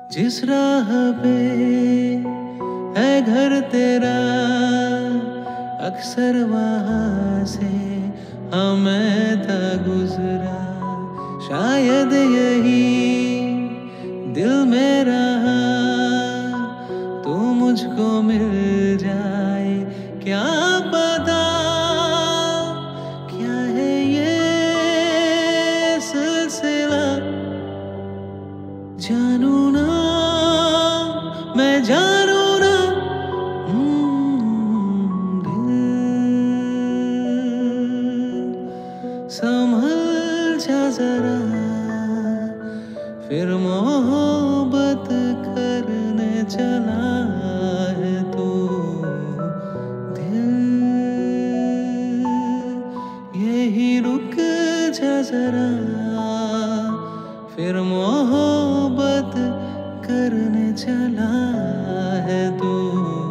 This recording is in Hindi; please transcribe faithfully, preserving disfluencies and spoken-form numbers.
जिस राह पे है घर तेरा, अक्सर वहाँ से हमें था गुजरा। शायद यही दिल में रहा तो मुझको मिल जाए, क्या पता क्या है ये सिलसिला। जानू ना मैं जानू ना, दिल संभल जा जरा, फिर मोहब्बत करने चला है तो दिल यही रुक जा जरा, फिर मोहब्बत करने चला है तो